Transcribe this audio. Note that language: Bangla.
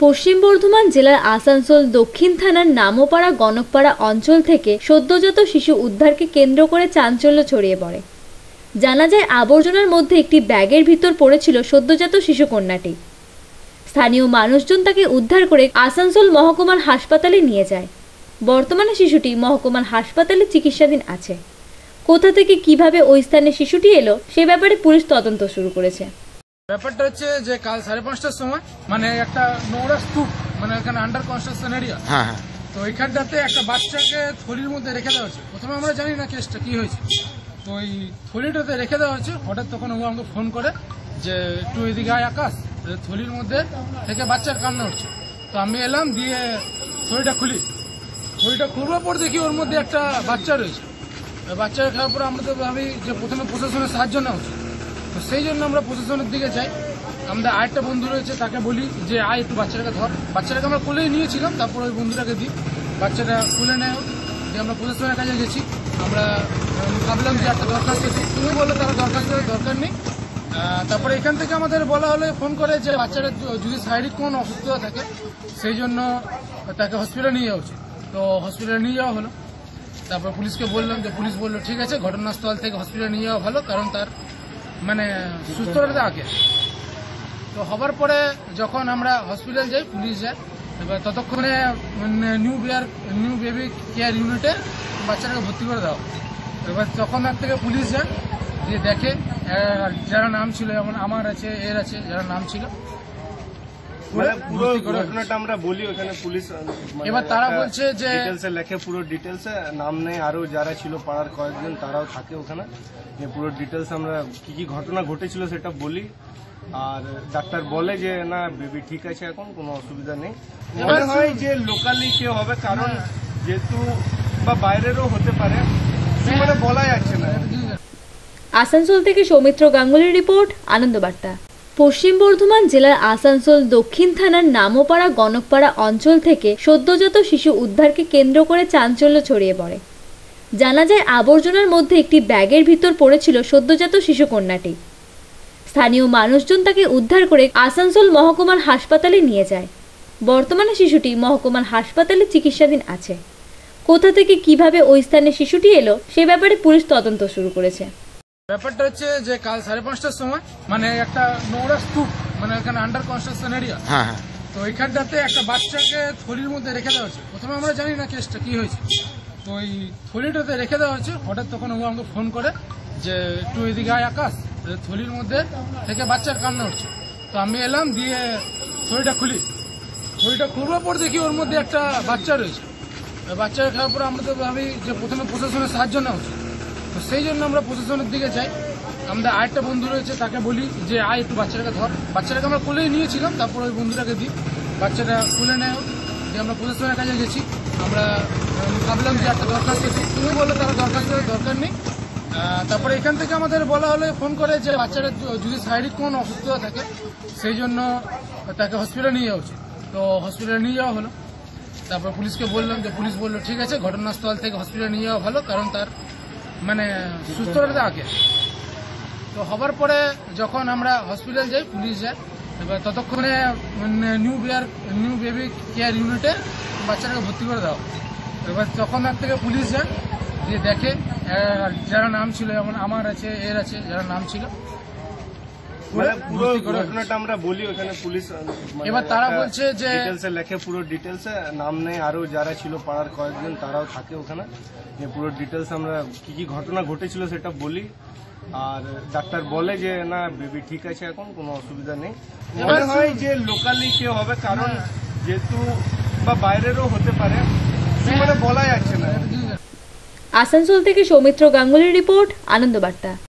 পশ্চিম বর্ধমান জেলার আসানসোল দক্ষিণ থানার নামপাড়া গণকপাড়া অঞ্চল থেকে সদ্যজাত শিশু উদ্ধারকে কেন্দ্র করে চাঞ্চল্য ছড়িয়ে পড়ে। জানা যায় আবর্জনার মধ্যে একটি ব্যাগের ভিতর পড়েছিল সদ্যজাত শিশু কন্যাটি। স্থানীয় মানুষজন তাকে উদ্ধার করে আসানসোল মহকুমার হাসপাতালে নিয়ে যায়। বর্তমানে শিশুটি মহকুমার হাসপাতালে চিকিৎসাধীন আছে। কোথা থেকে কিভাবে ওই স্থানে শিশুটি এলো সে ব্যাপারে পুলিশ তদন্ত শুরু করেছে। ব্যাপারটা হচ্ছে যে কাল 5:30টার সময় মানে একটা নোংরা স্তূপ মানে এখানে আন্ডার কনস্ট্রাকশন এরিয়া, তো ওইখানটাতে একটা বাচ্চাকে থলির মধ্যে রেখে দেওয়া হয়েছে। প্রথমে আমরা জানি না কেসটা কি হয়েছে, তো ওই থলিটাতে রেখে দেওয়া হয়েছে। হঠাৎ তখন ও আমাকে ফোন করে যে একটু এদিকে আয় আকাশ, থলির মধ্যে থেকে বাচ্চার কান্না হচ্ছে। তো আমি এলাম, দিয়ে থলিটা খুলি। থলিটা খুলবার পর দেখি ওর মধ্যে একটা বাচ্চা রয়েছে। বাচ্চাকে খাওয়ার পর আমরা তো ভাবি যে প্রথমে প্রশাসনের সাহায্য নেওয়া উচিত, তো সেই জন্য আমরা প্রশাসনের দিকে যাই। আমাদের আরেকটা বন্ধু রয়েছে, তাকে বলি যে আয় একটু বাচ্চাটাকে ধর। বাচ্চাটাকে আমরা কোলেই নিয়েছিলাম, তারপর ওই বন্ধুটাকে দিই, বাচ্চাটা খুলে নেয়। যে আমরা প্রশাসনের কাছে গেছি, আমরা ভাবলাম যে একটা দরখাস্ত দিই। তুমি বললে তারা দরখাস্তের দরকার নেই। তারপরে এখান থেকে আমাদের বলা হলে ফোন করে যে বাচ্চাটা যদি শারীরিক কোনো অসুস্থতা থাকে সেই জন্য তাকে হসপিটালে নিয়ে যাওয়া উচিত। তো হসপিটালে নিয়ে যাওয়া হলো। তারপর পুলিশকে বললাম, যে পুলিশ বললো ঠিক আছে, ঘটনাস্থল থেকে হসপিটালে নিয়ে যাওয়া ভালো, কারণ তার মানে সুস্থতা আগে। তো হবার পরে যখন আমরা হসপিটাল যাই, পুলিশ যায়। এবার ততক্ষণে নিউ বেবি কেয়ার ইউনিটে বাচ্চাটাকে ভর্তি করে দেওয়া। এবার তখন তার থেকে পুলিশ যায়, দিয়ে দেখে যারা নাম ছিল, যেমন আমার আছে, এর আছে, যারা নাম ছিল। পুরো ঘটনাটা আমরা বলি ওখানে পুলিশ এবার তারা বলছে যে ডিটেলসে লেখে, পুরো ডিটেলসে নাম নেই, আরো যারা ছিল পাড়ার কয়েকজন তারাও থাকে ওখানে। পুরো ডিটেলস আমরা কি ঘটনা ঘটেছিল সেটা বলি। আর ডাক্তার বলে যে না বেবি ঠিক আছে, এখন কোনো অসুবিধা নেই। মনে হয় যে লোকালি কেউ হবে, কারণ যেহেতু বা বাইরেরও হতে পারে, মানে বলা যাচ্ছে না। আসানসোল থেকে সৌমিত্র গাঙ্গুলির রিপোর্ট, আনন্দবার্তা। পশ্চিম বর্ধমান জেলার আসানসোল দক্ষিণ থানার নামপাড়া গণকপাড়া অঞ্চল থেকে সদ্যজাত শিশু উদ্ধারকে কেন্দ্র করে চাঞ্চল্য ছড়িয়ে পড়ে। জানা যায় আবর্জনার মধ্যে একটি ব্যাগের ভিতর পড়েছিল সদ্যজাত শিশু কন্যাটি। স্থানীয় মানুষজন তাকে উদ্ধার করে আসানসোল মহকুমার হাসপাতালে নিয়ে যায়। বর্তমানে শিশুটি মহকুমার হাসপাতালে চিকিৎসাধীন আছে। কোথা থেকে কিভাবে ওই স্থানে শিশুটি এলো সে ব্যাপারে পুলিশ তদন্ত শুরু করেছে। ব্যাপারটা হচ্ছে যে কাল 5:30টার সময় মানে একটা নোংরা স্তূপ মানে এখানে আন্ডার কনস্ট্রাকশন এরিয়া, তো ওইখানটাতে একটা বাচ্চাকে থলির মধ্যে রেখে দেওয়া হয়েছে। প্রথমে আমরা জানি না কেসটা কি হয়েছে, তো ওই থলিটাতে রেখে দেওয়া হয়েছে। হঠাৎ তখন ও আমাকে ফোন করে যে একটু এদিকে আয় আকাশ, থলির মধ্যে থেকে বাচ্চার কান্না হচ্ছে। তো আমি এলাম, দিয়ে থলিটা খুলি। থলিটা খুলবার পর দেখি ওর মধ্যে একটা বাচ্চা রয়েছে। বাচ্চাকে খাওয়ার পর আমরা তো ভাবি যে প্রথমে প্রশাসনের সাহায্য নেওয়া উচিত, তো সেই জন্য আমরা প্রশাসনের দিকে যাই। আমাদের আরেকটা বন্ধু রয়েছে, তাকে বলি যে আয় একটু বাচ্চাটাকে ধর। বাচ্চাটাকে আমরা কোলেই নিয়েছিলাম, তারপর ওই বন্ধুটাকে দিই, বাচ্চাটা খুলে নেয়। যে আমরা প্রশাসনের কাছে গেছি, আমরা ভাবলাম যে একটা দরখাস্ত দিই। তুমি বললে তারা দরখাস্তের দরকার নেই। তারপরে এখান থেকে আমাদের বলা হলে ফোন করে যে বাচ্চাটা যদি শারীরিক কোনো অসুস্থতা থাকে সেই জন্য তাকে হসপিটালে নিয়ে যাওয়া উচিত। তো হসপিটালে নিয়ে যাওয়া হলো। তারপর পুলিশকে বললাম, যে পুলিশ বললো ঠিক আছে, ঘটনাস্থল থেকে হসপিটালে নিয়ে যাওয়া ভালো, কারণ তার মানে সুস্থতা আগে। তো হবার পরে যখন আমরা হসপিটাল যাই, পুলিশ যায়। এবার ততক্ষণে নিউ বেবি কেয়ার ইউনিটে বাচ্চাটাকে ভর্তি করে দেওয়া। এবার তখন তার থেকে পুলিশ যায়, দিয়ে দেখে যারা নাম ছিল, যেমন আমার আছে, এর আছে, যারা নাম ছিল। পুরো ঘটনাটা আমরা বলি ওখানে পুলিশ এবার তারা বলছে যে ডিটেলসে লেখে, পুরো ডিটেলসে নাম নেই, আরো যারা ছিল পাড়ার কয়েকজন তারাও থাকে ওখানে। পুরো ডিটেলস আমরা কি ঘটনা ঘটেছিল সেটা বলি। আর ডাক্তার বলে যে না বেবি ঠিক আছে, এখন কোনো অসুবিধা নেই। মনে হয় যে লোকালি কেউ হবে, কারণ যেহেতু বা বাইরেরও হতে পারে, মানে বলা যাচ্ছে না। আসানসোল থেকে সৌমিত্র গাঙ্গুলির রিপোর্ট, আনন্দবার্তা।